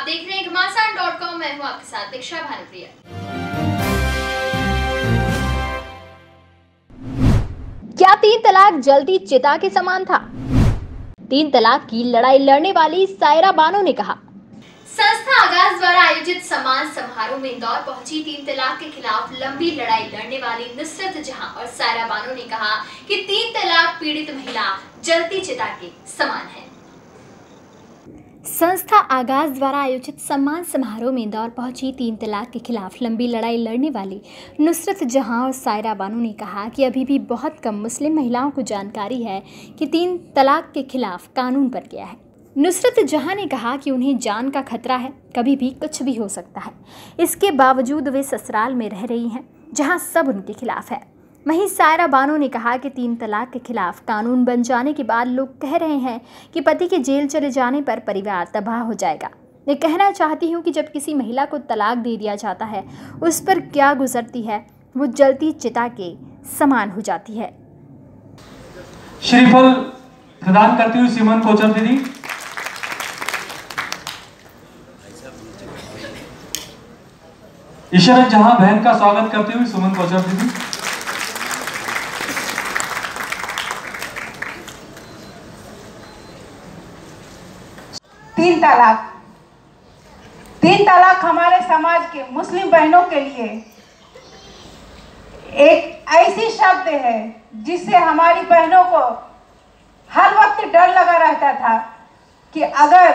आप देख रहे हैं घमासान.com। मैं हूं आपके साथ दीक्षा भानुप्रिया। क्या 3 तलाक जलती चिता के समान था? 3 तलाक की लड़ाई लड़ने वाली सायरा बानो ने कहा। संस्था आगाज द्वारा आयोजित सम्मान समारोह में इंदौर पहुंची 3 तलाक के खिलाफ लंबी लड़ाई लड़ने वाली नुसरत जहां और सायरा बानो ने कहा कि 3 तलाक पीड़ित महिला जलती चिता के समान है। संस्था आगाज द्वारा आयोजित सम्मान समारोह में इंदौर पहुंची 3 तलाक के खिलाफ लंबी लड़ाई लड़ने वाली नुसरत जहां और सायरा बानो ने कहा कि अभी भी बहुत कम मुस्लिम महिलाओं को जानकारी है कि 3 तलाक के खिलाफ कानून बन गया है। नुसरत जहां ने कहा कि उन्हें जान का खतरा है, कभी भी कुछ भी हो सकता है। इसके बावजूद वे ससुराल में रह रही हैं जहां सब उनके खिलाफ है। वहीं सायरा बानो ने कहा कि 3 तलाक के खिलाफ कानून बन जाने के बाद लोग कह रहे हैं कि पति के जेल चले जाने पर परिवार तबाह हो जाएगा। मैं कहना चाहती हूं कि जब किसी महिला को तलाक दे दिया जाता है, उस पर क्या गुजरती है वो जलती चिता के समान हो जाती है। श्रीफल प्रदान करती हुई सिमन कोचर दीदी। इशरत जहां बहन का स्वागत करती हुई सुमन कोचर दीदी। तीन तलाक हमारे समाज के मुस्लिम बहनों के लिए एक ऐसी शब्द है जिससे हमारी बहनों को हर वक्त डर लगा रहता था कि अगर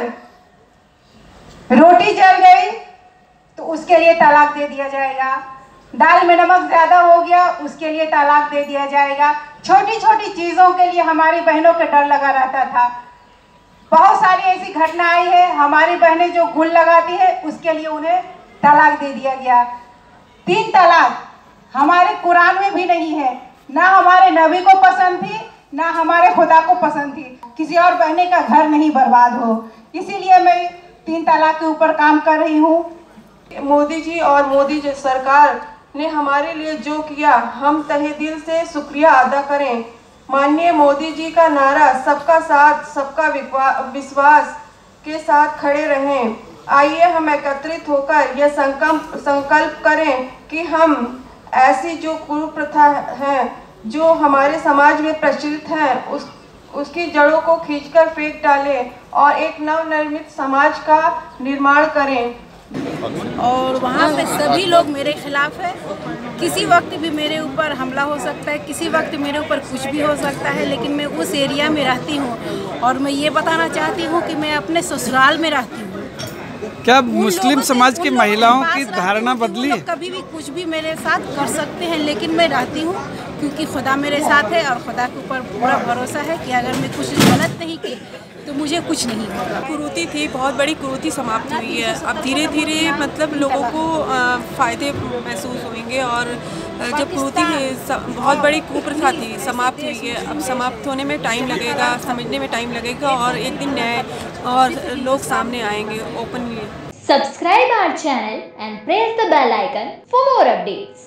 रोटी जल गई तो उसके लिए तलाक दे दिया जाएगा, दाल में नमक ज्यादा हो गया उसके लिए तलाक दे दिया जाएगा। छोटी छोटी चीजों के लिए हमारी बहनों को डर लगा रहता था। बहुत सारी ऐसी घटना आई है, हमारी बहनें जो गुल लगाती है उसके लिए उन्हें तलाक दे दिया गया। 3 तलाक हमारे कुरान में भी नहीं है, ना हमारे नबी को पसंद थी ना हमारे खुदा को पसंद थी। किसी और बहने का घर नहीं बर्बाद हो, इसीलिए मैं 3 तलाक के ऊपर काम कर रही हूँ। मोदी जी और मोदी जी सरकार ने हमारे लिए जो किया, हम तहे दिल से शुक्रिया अदा करें। माननीय मोदी जी का नारा सबका साथ सबका विश्वास के साथ खड़े रहें। आइए हम एकत्रित होकर यह संकल्प करें कि हम ऐसी जो कुप्रथा है जो हमारे समाज में प्रचलित है उसकी जड़ों को खींचकर फेंक डालें और एक नवनिर्मित समाज का निर्माण करें। और वहाँ पे सभी लोग मेरे खिलाफ है। किसी वक्त भी मेरे ऊपर हमला हो सकता है, किसी वक्त मेरे ऊपर कुछ भी हो सकता है, लेकिन मैं उस एरिया में रहती हूँ और मैं ये बताना चाहती हूँ कि मैं अपने ससुराल में रहती हूँ। क्या मुस्लिम समाज की महिलाओं की धारणा बदली है? कभी भी कुछ भी मेरे साथ कर सकते हैं, लेकिन मैं रहती हूँ क्योंकि खुदा मेरे साथ है और खुदा के ऊपर पूरा भरोसा है कि अगर मैं कुछ गलत नहीं की तो मुझे कुछ नहीं होगा। कुरीति थी, बहुत बड़ी कुरीति समाप्त हुई है। अब धीरे धीरे मतलब लोगों को फ़ायदे महसूस होंगे और जब कुरीति बहुत बड़ी कुप्रथा थी समाप्त हुई है, अब समाप्त होने में टाइम लगेगा, समझने में टाइम लगेगा और एक दिन न्याय और लोग सामने आएंगे openly. Subscribe our channel and press the bell icon for more updates.